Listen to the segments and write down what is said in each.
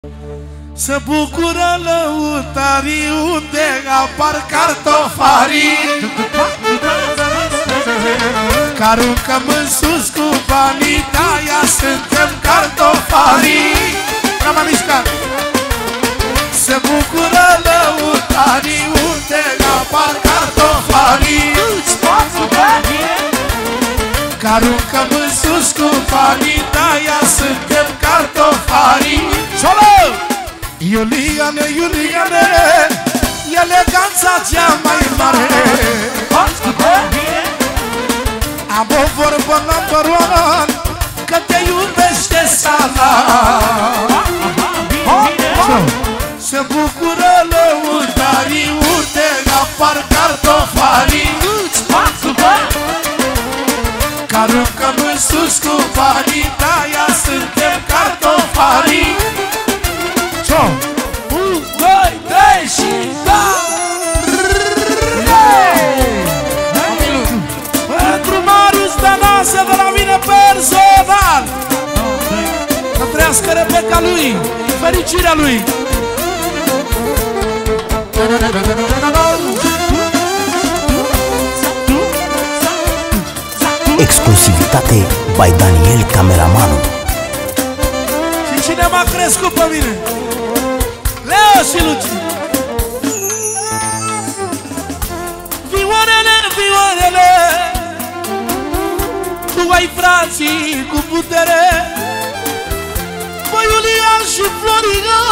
Se bucură lăutarii unde apar cartofarii, că aruncăm în sus cu banii, de-aia suntem cartofarii. N-am mișcat. Se bucură lăutarii unde apar cartofarii, că aruncăm în sus cu banii, de-aia suntem cartofarii. Solo! Iuliane, Iuliane, eleganța cea mai mare. Am o vorbă number one, că te iubește sala. Se bucură lăutarii unde apar cartofarii, că aruncăm în sus cu banii, de-aia suntem cartofarii. 1, 2, 3 și da! Pentru Marius Danase de la mine personal, să trăiască Rebecca lui, fericirea lui. Exclusivitate by Daniel Cameramanul. Și cine m-a crescut pe mine? Leo și Luci. Vioarele, vioarele, tu ai frații cu putere, băi Iulian și Florian,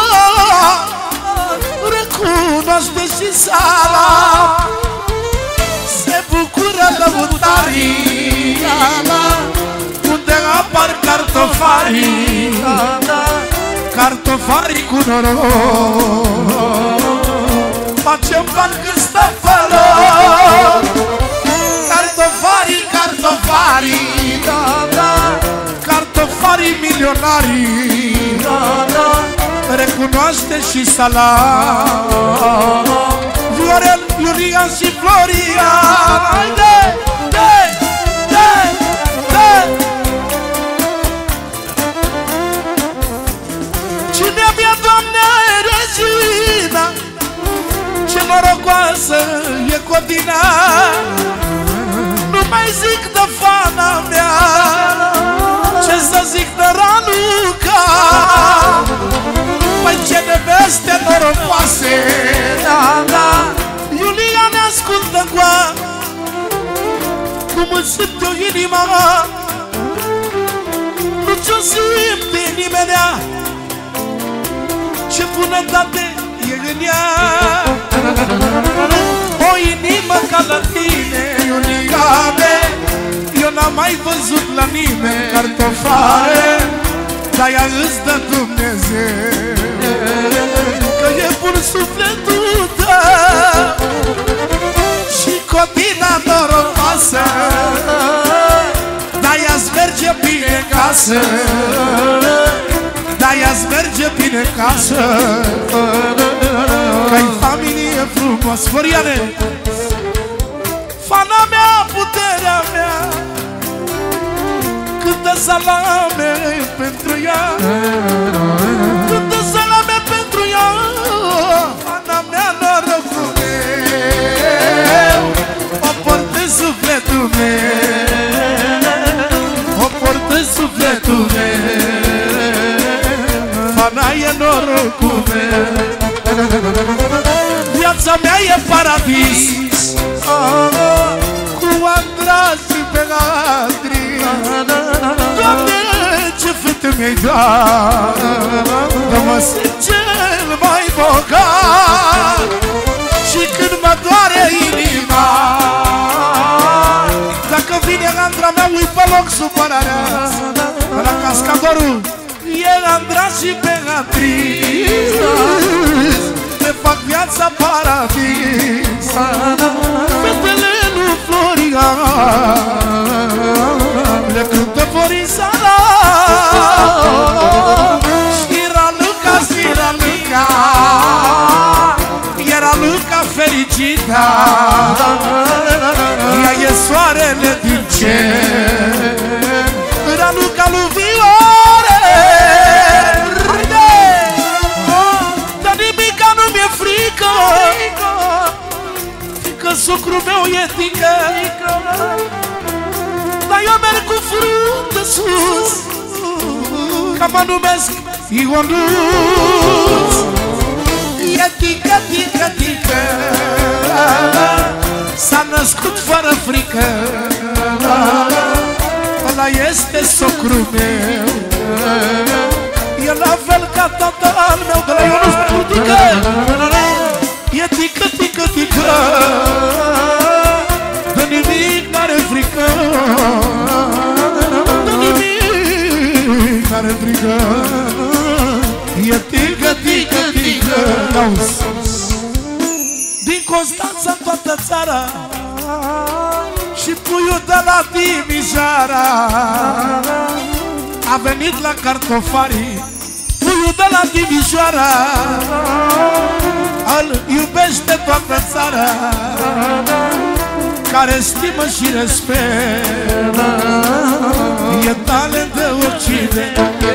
recunoaște și sala. Se bucură lăutarii unde apar cartofarii, cartofarii cu noroc, facem bani când stă fără. Cartofarii, cartofarii, cartofarii milionarii, recunoaște și sala. Viorel, Iulian și Florian, haide, cine avea, Doamne, regina, ce norocoasă e Codina. Nu mai zic de fana mea, ce să zic de Raluca. Păi ce neveste norocoase, Iulia ne ascultă-ncoa, cum îți simt eu inima, nu ți-o simt inimenea. Ce bunătate e în ea, o inimă ca la tine, Iuliane, eu n-am mai văzut la nimeni. Cartofare, de-aia îți dă Dumnezeu, că e bun sufletul tău și Codina norocoasă, de-aia-ți merge bine casă, de-aia-ți merge bine casă, că-i familie frumos. Floriane, fana mea, puterea mea, cântă salame pentru ea, cântă salame pentru ea. Fana mea, norocul meu, o port în sufletul meu, o port în sufletul meu. Fana e norocul meu, viața mea e paradis, cu Andra și Beatrice. Doamne, ce fete mi-ai dat, că mă simt cel mai bogat. Și când mă doare inima, dacă vine Andra mea, ui pe loc supărarea. La Cascadorul e Andra și Beatrice, ne fac viața paradis. Fetele lui Florian le cântă Florin Sala. Și Raluca, și Raluca, e Raluca fericită, ea e soarele din cer. Raluca lui Viore, socrul meu e tică, dar eu merg cu frunte sus, că mă numesc Ionuț. E tică, tică, tică, s-a născut fără frică, ăla este socrul meu. E la fel ca tatăl meu de la Ionuț pentru tică. E tică, tică, tică, de nimic n-are frică, de nimic n-are frică. E tică, tică, tică. Din Constanța în toată țara și puiul de la Timișoara a venit la Cartofarii. Puiul de la Timișoara îl iubește toată țara, care stimă și respect, e talent de Occident.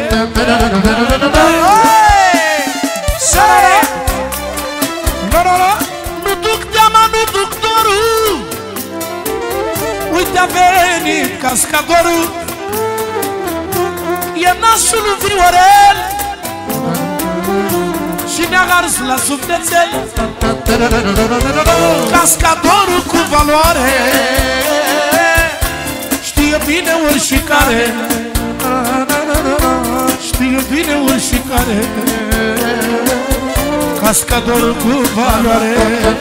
Nu duc teama, nu duc dorul, uite a venit cascadorul, e nasul lui Viorel și ne-a ars la sufletel. Cascadorul cu valoare știe bine oricare, știe bine oricare. Cascadorul cu valoare.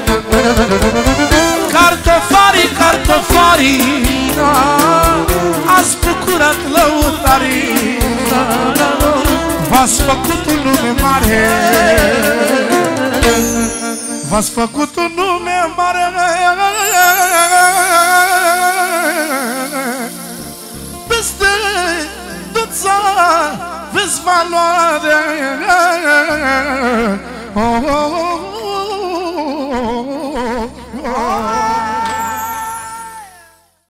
Cartofarii, cartofarii, ați bucurat lăutarii, v-ați făcut un nume mare, v-ați făcut un nume mare. Peste tot țara vezi valoare. Oh, oh, oh, oh, oh.